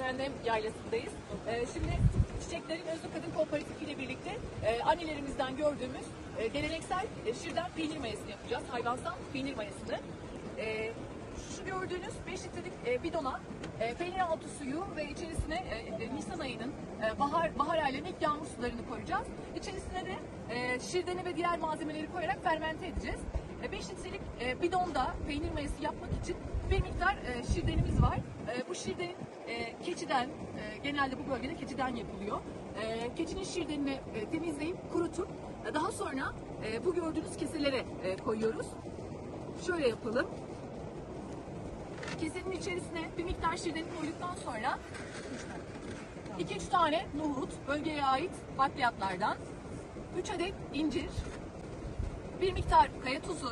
Cehennem Yaylası'ndayız. Şimdi Çiçeklerin Özlü Kadın Kooperatif ile birlikte annelerimizden gördüğümüz geleneksel şirden peynir mayasını yapacağız. Hayvansal peynir mayasını. Şu gördüğünüz 5 litrelik bidona peynir altı suyu ve içerisine Nisan ayının bahar aylarının ilk yağmur sularını koyacağız. İçerisine de şirdeni ve diğer malzemeleri koyarak fermente edeceğiz. 5 litrelik bidonda peynir mayası yapmak için bir miktar şirdenimiz var. Bu şirdenin keçiden, genelde bu bölgede keçiden yapılıyor. Keçinin şirdenini temizleyip kurutup daha sonra bu gördüğünüz keselere koyuyoruz. Şöyle yapalım. Kesenin içerisine bir miktar şirdeni koyduktan sonra 2-3 tane nohut, bölgeye ait bakliyatlardan, 3 adet incir, bir miktar kaya tuzu,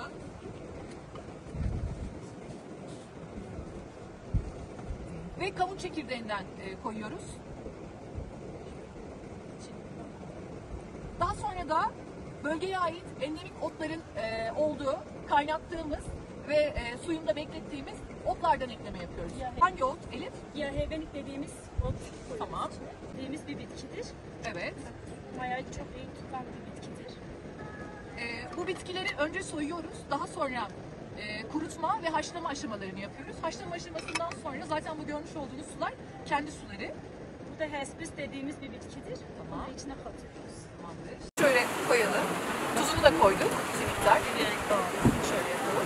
ve kavun çekirdeğinden koyuyoruz. Daha sonra da bölgeye ait endemik otların olduğu, kaynattığımız ve suyunda beklettiğimiz otlardan ekleme yapıyoruz. Hangi ot Elif? Yahebenik dediğimiz ot. Tamam. Dediğimiz bir bitkidir. Evet. Mayayı çok iyi tutan bir bitkidir. Bu bitkileri önce soyuyoruz. Daha sonra kurutma ve haşlama aşamalarını yapıyoruz. Haşlama aşamasından sonra zaten bu görmüş olduğunuz sular kendi suları. Bu da hespis dediğimiz bir bitkidir. Tamam. Bunu içine katıyoruz. Tamamdır. Şöyle koyalım. Tuzunu da koyduk. Bir miktar. Şöyle yapalım.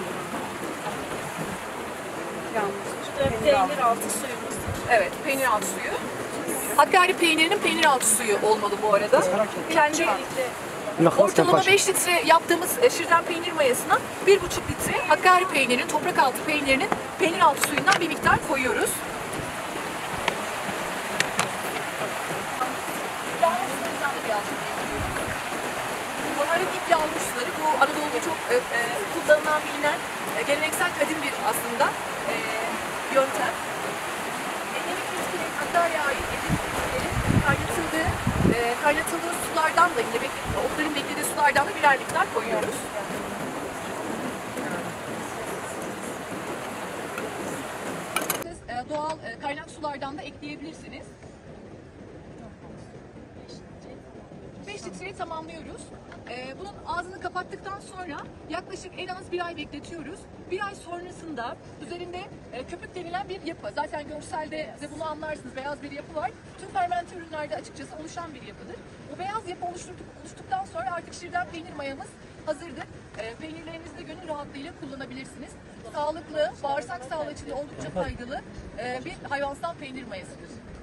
Bu da peynir altı suyumuz. Evet, peynir altı suyu. Hakkari peynirinin peynir altı suyu olmalı bu arada. Kendi ortalama 5 litre yaptığımız şirden peynir mayasına 1,5 litre Hakkari peynirinin, toprak altı peynirinin peynir altı suyundan bir miktar koyuyoruz. Bunların ilk yağmur suları, bu Anadolu'da çok kullanılan, bilinen geleneksel kadim bir aslında yöntem. Endemik bitkilerin, Hakkari'ye ait endemik bitkilerin kaynatıldığı sulardan da, yine otların beklediği sulardan da birer miktar koyuyoruz. Siz doğal kaynak sulardan da ekleyebilirsiniz. 5 litreyi tamamlıyoruz. Bunun ağzını kapattıktan sonra yaklaşık en az 1 ay bekletiyoruz. 1 ay sonrasında üzerinde köpük denilen bir yapı. Zaten görselde de bunu anlarsınız. Beyaz bir yapı var. Tüm fermente ürünlerde açıkçası oluşan bir yapıdır. Bu beyaz yapı oluştuktan sonra artık şirden peynir mayamız hazırdır. Peynirlerinizi de gönül rahatlığıyla kullanabilirsiniz. Sağlıklı, bağırsak sağlığı için oldukça faydalı bir hayvansal peynir mayasıdır.